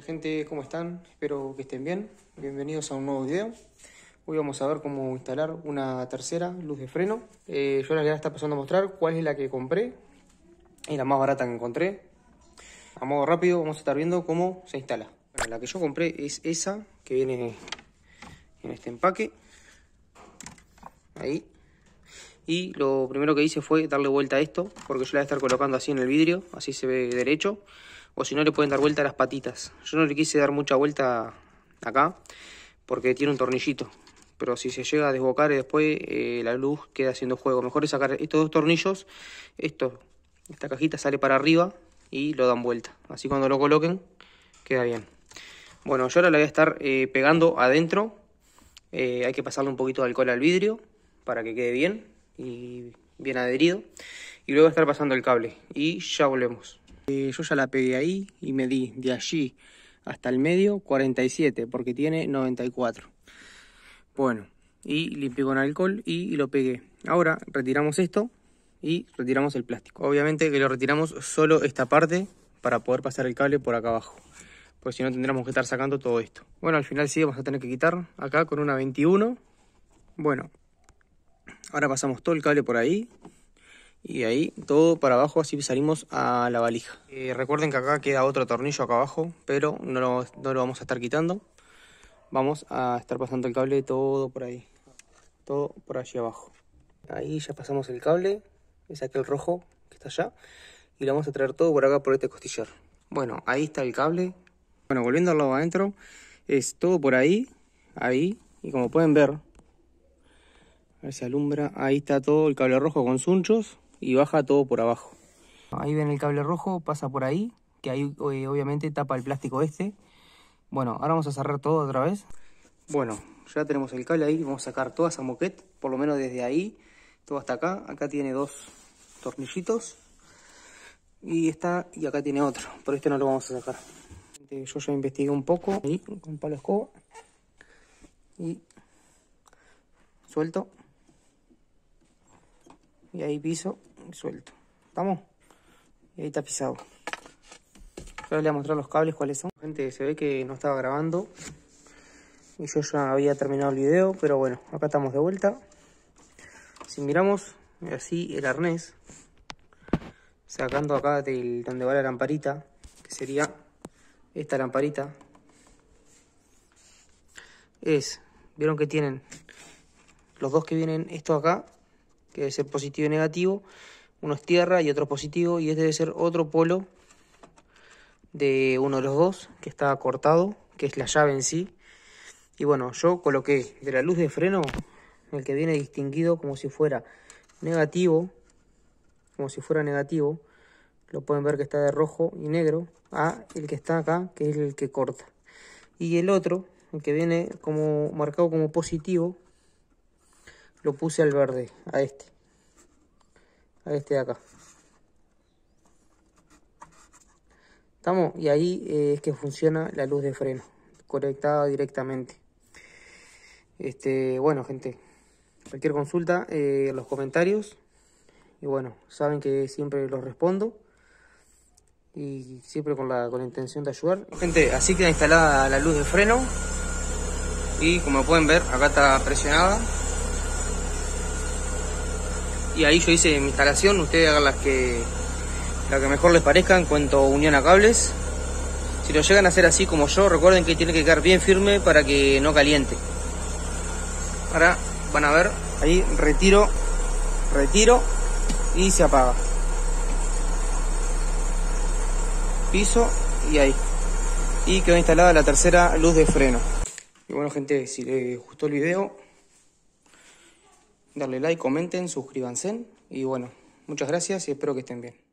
Gente, ¿cómo están? Espero que estén bien. Bienvenidos a un nuevo video. Hoy vamos a ver cómo instalar una tercera luz de freno. Yo les voy a estar pasando a mostrar cuál es la que compré. Es la más barata que encontré. A modo rápido vamos a estar viendo cómo se instala. Bueno, la que yo compré es esa que viene en este empaque. Ahí. Y lo primero que hice fue darle vuelta a esto, porque yo la voy a estar colocando así en el vidrio, así se ve derecho. O si no, le pueden dar vuelta a las patitas. Yo no le quise dar mucha vuelta acá, porque tiene un tornillito. Pero si se llega a desbocar después, la luz queda haciendo juego. Mejor es sacar estos dos tornillos. Esta cajita sale para arriba y lo dan vuelta. Así cuando lo coloquen, queda bien. Bueno, yo ahora la voy a estar pegando adentro. Hay que pasarle un poquito de alcohol al vidrio para que quede bien y bien adherido. Y luego estar pasando el cable. Y ya volvemos. Yo ya la pegué ahí y medí de allí hasta el medio 47 porque tiene 94. Bueno, y limpié con alcohol y lo pegué. Ahora retiramos esto y retiramos el plástico. Obviamente que lo retiramos solo esta parte para poder pasar el cable por acá abajo. Pues si no tendríamos que estar sacando todo esto. Bueno, al final sí vamos a tener que quitar acá con una 21. Bueno, ahora pasamos todo el cable por ahí. Y ahí todo para abajo, así salimos a la valija. Recuerden que acá queda otro tornillo acá abajo, pero no lo vamos a estar quitando. Vamos a estar pasando el cable todo por ahí. Todo por allí abajo. Ahí ya pasamos el cable. Es aquel rojo que está allá. Y lo vamos a traer todo por acá por este costillar. Bueno, ahí está el cable. Bueno, volviendo al lado adentro. Es todo por ahí. Ahí. Y como pueden ver. A ver si alumbra. Ahí está todo el cable rojo con sunchos. Y baja todo por abajo. Ahí ven el cable rojo, pasa por ahí, que ahí obviamente tapa el plástico este. Bueno, ahora vamos a cerrar todo otra vez. Bueno, ya tenemos el cable ahí, vamos a sacar toda esa moqueta, por lo menos desde ahí, todo hasta acá. Acá tiene dos tornillitos. Y acá tiene otro, pero este no lo vamos a sacar. Yo ya investigué un poco, ahí, con palo escoba. Y suelto. Y ahí piso y suelto. ¿Estamos? Y ahí está pisado. Ahora les voy a mostrar los cables cuáles son. Gente, se ve que no estaba grabando. Y yo ya había terminado el video. Pero bueno, acá estamos de vuelta. Si miramos así el arnés. Sacando acá donde va la lamparita. Que sería esta lamparita. Vieron que tienen los dos que vienen esto acá. Que debe ser positivo y negativo. Uno es tierra y otro positivo. Y este debe ser otro polo de uno de los dos que está cortado, que es la llave en sí. Y bueno, yo coloqué de la luz de freno el que viene distinguido como si fuera negativo. Como si fuera negativo. Lo pueden ver que está de rojo y negro. A el que está acá, que es el que corta. Y el otro, el que viene como marcado como positivo, lo puse al verde, a este de acá. ¿Estamos? Y ahí es que funciona la luz de freno, conectada directamente. Bueno, gente, cualquier consulta en los comentarios. Y bueno, saben que siempre los respondo. Y siempre con la intención de ayudar. Gente, así queda instalada la luz de freno. Y como pueden ver, acá está presionada. Y ahí yo hice mi instalación, ustedes hagan la que mejor les parezca en cuanto a unión a cables. Si lo llegan a hacer así como yo, recuerden que tiene que quedar bien firme para que no caliente. Ahora van a ver, ahí retiro y se apaga. Piso y ahí. Y quedó instalada la tercera luz de freno. Y bueno, gente, si les gustó el video, darle like, comenten, suscríbanse y bueno, muchas gracias y espero que estén bien.